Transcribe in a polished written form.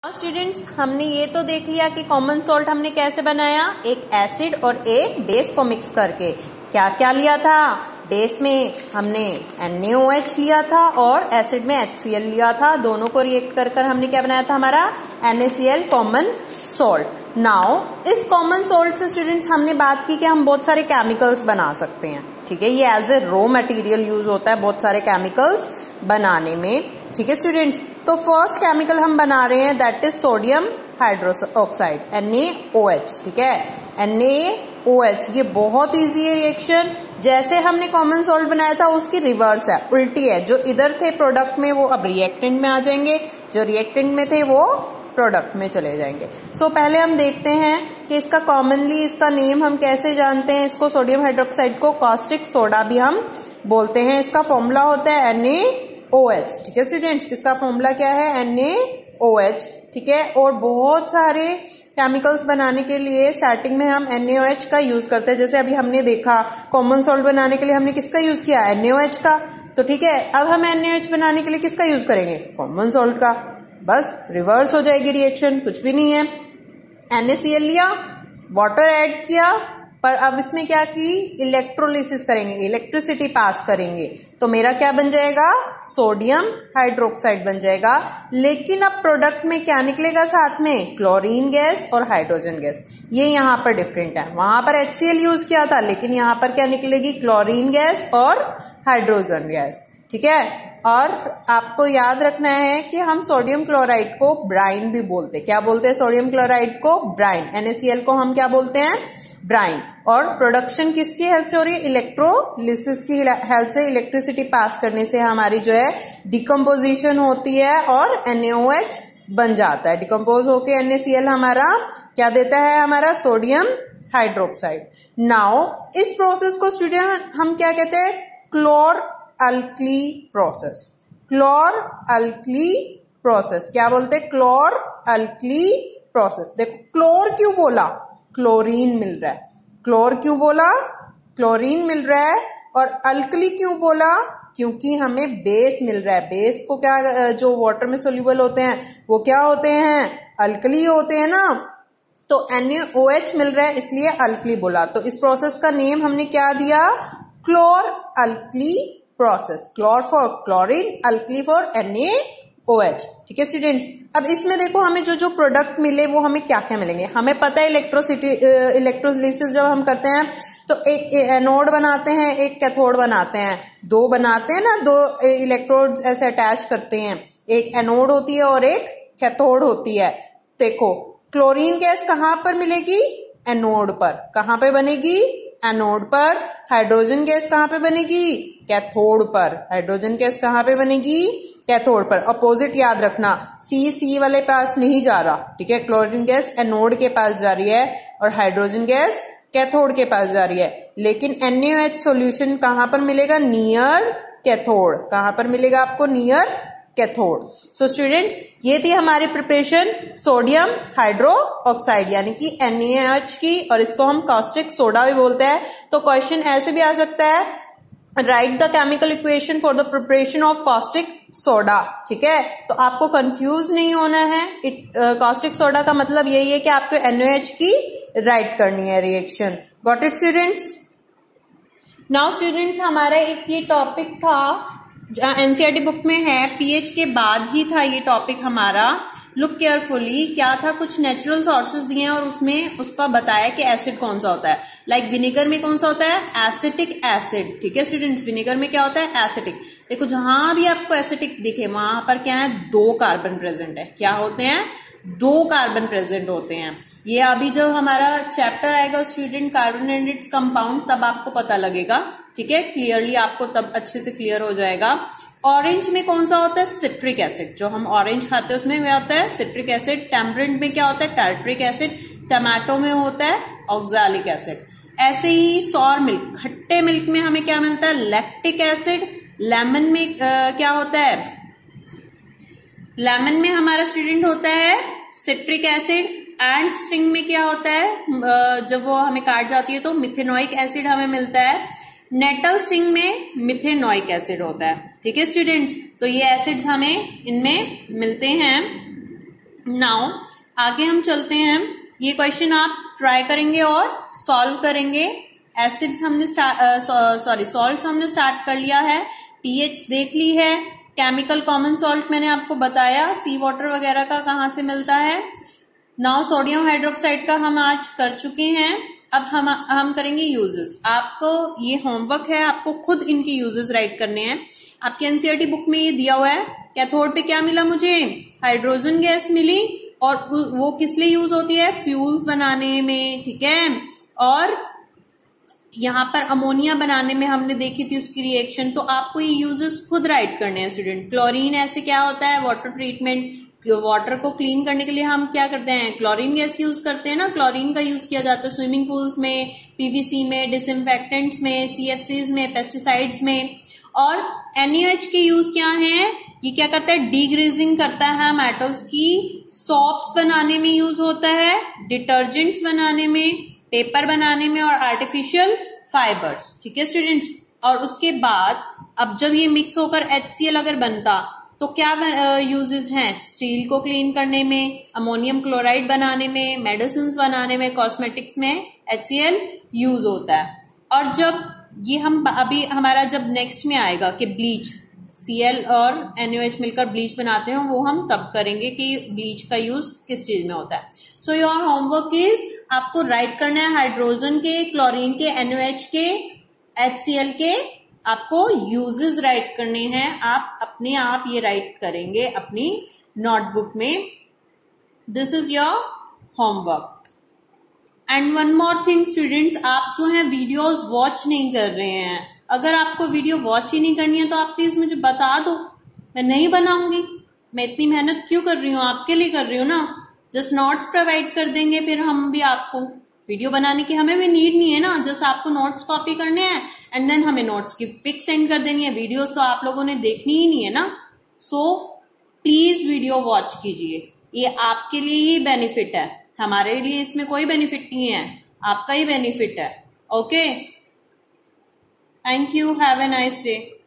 Students, हमने ये तो देख लिया कि कॉमन सॉल्ट हमने कैसे बनाया, एक एसिड और एक बेस को मिक्स करके। क्या क्या लिया था? बेस में हमने NaOH लिया था और एसिड में HCl लिया था। दोनों को रिएक्ट कर कर हमने क्या बनाया था, हमारा NaCl कॉमन सॉल्ट। नाउ इस कॉमन सॉल्ट से स्टूडेंट्स हमने बात की कि हम बहुत सारे केमिकल्स बना सकते हैं। ठीक है, ये as a raw material use होता है बहुत सारे केमिकल्स बनाने में। ठीक है स्टूडेंट्स, तो फर्स्ट केमिकल हम बना रहे हैं that is sodium hydroxide NaOH। ठीक है, NaOH ये बहुत इजी है रिएक्शन। जैसे हमने कॉमन सॉल्ट बनाया था उसकी रिवर्स है, उल्टी है। जो इधर थे प्रोडक्ट में वो अब रिएक्टेंट में आ जाएंगे, जो रिएक्टेंट में थे वो प्रोडक्ट में चले जाएंगे। सो पहले हम देखते हैं कि इसका कॉमनली इसका नेम हम कैसे जानते हैं। इसको सोडियम हाइड्रोक्साइड को कास्टिक सोडा भी हम बोलते हैं। इसका फॉर्मूला होता है NaOH। ठीक है स्टूडेंट्स, इसका फॉर्मूला क्या है, NaOH। ठीक है, और बहुत सारे केमिकल्स बनाने के लिए स्टार्टिंग में हम NaOH का यूज करते हैं। जैसे अभी हमने देखा कॉमन सॉल्ट बनाने के लिए हमने किसका यूज किया, NaOH का। तो ठीक है, अब हम NaOH बनाने के लिए किसका यूज करेंगे, कॉमन सॉल्ट का। बस रिवर्स हो जाएगी रिएक्शन, कुछ भी नहीं है। NaCl लिया, वाटर ऐड किया, पर अब इसमें क्या की, इलेक्ट्रोलिसिस करेंगे, इलेक्ट्रिसिटी पास करेंगे, तो मेरा क्या बन जाएगा, सोडियम हाइड्रोक्साइड बन जाएगा। लेकिन अब प्रोडक्ट में क्या निकलेगा साथ में, क्लोरीन गैस और हाइड्रोजन गैस। ये यहाँ पर डिफरेंट है, वहां पर HCl यूज किया था, लेकिन यहाँ पर क्या निकलेगी, क्लोरीन गैस और हाइड्रोजन गैस। ठीक है, और आपको याद रखना है कि हम सोडियम क्लोराइड को ब्राइन भी बोलते हैं। क्या बोलते हैं सोडियम क्लोराइड को, ब्राइन। NaCl को हम क्या बोलते हैं, ब्राइन। और प्रोडक्शन किसकी हेल्प से हो रही है, इलेक्ट्रोलिसिस की हेल्प से। इलेक्ट्रिसिटी पास करने से हमारी जो है डिकम्पोजिशन होती है और NaOH बन जाता है। डिकम्पोज होके NaCl हमारा क्या देता है, हमारा सोडियम हाइड्रोक्साइड। नाउ इस प्रोसेस को स्टूडेंट हम क्या कहते हैं, chlor alkali process. Chlor alkali process क्या बोलते हैं, क्लोर अल्कली प्रोसेस। देखो क्लोर क्यों बोला, क्लोरीन मिल रहा है। क्लोर क्यों बोला, क्लोरीन मिल रहा है। और अल्कली क्यों बोला, क्योंकि हमें बेस मिल रहा है। बेस को क्या, जो वाटर में सोल्यूबल होते हैं वो क्या होते हैं, अल्कली होते हैं ना। तो NaOH मिल रहा है इसलिए अल्कली बोला। तो इस प्रोसेस का नेम हमने क्या दिया, chlor alkali process. Chlor for chlorine, alkali for NaOH। ठीक है स्टूडेंट्स, अब इसमें देखो हमें जो जो प्रोडक्ट मिले वो हमें क्या क्या मिलेंगे। हमें पता है इलेक्ट्रोलिसिस जब हम करते हैं तो एक एनोड बनाते हैं, एक कैथोड बनाते हैं। दो बनाते हैं ना, दो इलेक्ट्रोड ऐसे अटैच करते हैं, एक एनोड होती है और एक कैथोड होती है। देखो क्लोरीन गैस कहाँ पर मिलेगी, एनोड पर। कहाँ पे बनेगी, एनोड पर। हाइड्रोजन गैस कहाँ पे बनेगी, कैथोड पर। हाइड्रोजन गैस कहाँ पे बनेगी, कैथोड पर। अपोजिट याद रखना, सी वाले पास नहीं जा रहा। ठीक है, क्लोरीन गैस एनोड के पास जा रही है और हाइड्रोजन गैस कैथोड के पास जा रही है। लेकिन NaOH सॉल्यूशन कहाँ पर मिलेगा, नियर कैथोड। कहाँ पर मिलेगा आपको, नियर कैथोड। सो स्टूडेंट्स, ये थी हमारी प्रिपरेशन सोडियम हाइड्रोक्साइड यानी कि NaOH की, और इसको हम कास्टिक सोडा भी बोलते हैं। तो क्वेश्चन ऐसे भी आ सकता है, write the chemical equation for the preparation of caustic soda. ठीक है, तो आपको कंफ्यूज नहीं होना है। कास्टिक सोडा का मतलब यही है कि आपको NaOH की राइट करनी है reaction. Got it students. Now students, हमारा एक ये टॉपिक था NCERT बुक में है, pH के बाद ही था ये टॉपिक हमारा। लुक केयरफुली, क्या था, कुछ नेचुरल सोर्सेज दिए हैं और उसमें उसका बताया कि एसिड कौन सा होता है। लाइक विनेगर में कौन सा होता है, एसिटिक एसिड। ठीक है स्टूडेंट्स, विनेगर में क्या होता है, एसिटिक। देखो जहां भी आपको एसिटिक दिखे वहां पर क्या है, 2 कार्बन प्रेजेंट है। क्या होते हैं, 2 कार्बन प्रेजेंट होते हैं। ये अभी जब हमारा चैप्टर आएगा student carbon and its compound, तब आपको पता लगेगा। ठीक है, क्लियरली आपको तब अच्छे से क्लियर हो जाएगा। ऑरेंज में कौन सा होता है, सिट्रिक एसिड। जो हम ऑरेंज खाते हैं उसमें क्या होता है, सिट्रिक एसिड। टेम्परेंट में क्या होता है, टार्ट्रिक एसिड। टमाटो में होता है ऑक्सैलिक एसिड। ऐसे ही सॉर मिल्क, खट्टे मिल्क में हमें क्या मिलता है, लैक्टिक एसिड। लेमन में क्या होता है, लेमन में हमारा स्टूडेंट होता है सिट्रिक एसिड। एंड स्टिंग में क्या होता है, जब वो हमें काट जाती है तो मिथेनोइक एसिड हमें मिलता है। नेटल स्टिंग में मिथेनोइक एसिड होता है। ठीक है स्टूडेंट्स, तो ये एसिड्स हमें इनमें मिलते हैं। नाउ आगे हम चलते हैं। ये क्वेश्चन आप ट्राई करेंगे और सॉल्व करेंगे। एसिड्स हमने सॉल्ट्स हमने स्टार्ट कर लिया है, पीएच देख ली है, केमिकल कॉमन सॉल्ट मैंने आपको बताया, सी वाटर वगैरह का कहाँ से मिलता है। नाउ सोडियम हाइड्रोक्साइड का हम आज कर चुके हैं। अब हम करेंगे यूजेस। आपको ये होमवर्क है, आपको खुद इनके यूजेस राइट करने हैं। आपके एनसीईआरटी बुक में ये दिया हुआ है। कैथोड पे क्या मिला मुझे, हाइड्रोजन गैस मिली, और वो किस लिए यूज होती है, फ्यूल्स बनाने में, ठीक है। और यहाँ पर अमोनिया बनाने में हमने देखी थी उसकी रिएक्शन। तो आपको ये यूजेस खुद राइट करने हैं स्टूडेंट। क्लोरीन ऐसे क्या होता है, वाटर ट्रीटमेंट, वाटर को क्लीन करने के लिए हम क्या करते हैं, क्लोरीन गैस यूज करते हैं ना। क्लोरीन का यूज किया जाता है स्विमिंग पूल्स में, पीवीसी में, डिसइंफेक्टेंट्स में, सीएफसीज में, पेस्टिसाइड्स में। और NaOH के यूज क्या है, ये क्या करता है, डीग्रीजिंग करता है मेटल्स की, सोप्स बनाने में यूज होता है, डिटर्जेंट्स बनाने में, पेपर बनाने में, और आर्टिफिशियल फाइबर्स, ठीक है स्टूडेंट्स। और उसके बाद अब जब ये मिक्स होकर HCl अगर बनता तो क्या यूजेस हैं, स्टील को क्लीन करने में, अमोनियम क्लोराइड बनाने में, मेडिसिन बनाने में, कॉस्मेटिक्स में HCl यूज होता है। और जब ये हम अभी हमारा जब नेक्स्ट में आएगा कि ब्लीच, Cl और NaOH मिलकर ब्लीच बनाते हैं, वो हम तब करेंगे कि ब्लीच का यूज किस चीज में होता है। सो योर होमवर्क इज, आपको राइट करना है हाइड्रोजन के, क्लोरीन के, NaOH के, HCl के, आपको यूजेस राइट करने हैं। आप अपने आप ये राइट करेंगे अपनी नोटबुक में। This is your homework. And one more thing students, आप जो है वीडियोस वॉच नहीं कर रहे हैं। अगर आपको वीडियो वॉच ही नहीं करनी है तो आप प्लीज मुझे बता दो, मैं नहीं बनाऊंगी। मैं इतनी मेहनत क्यों कर रही हूँ, आपके लिए कर रही हूँ ना। जस्ट नोट्स प्रोवाइड कर देंगे फिर हम भी आपको, वीडियो बनाने की हमें भी नीड नहीं है ना। जस्ट आपको नोट्स कॉपी करने हैं एंड देन हमें नोट्स की पिक सेंड कर देनी है। वीडियोस तो आप लोगों ने देखनी ही नहीं है ना। सो प्लीज वीडियो वॉच कीजिए, ये आपके लिए ही बेनिफिट है, हमारे लिए इसमें कोई बेनिफिट नहीं है, आपका ही बेनिफिट है। Okay, thank you, have a nice day.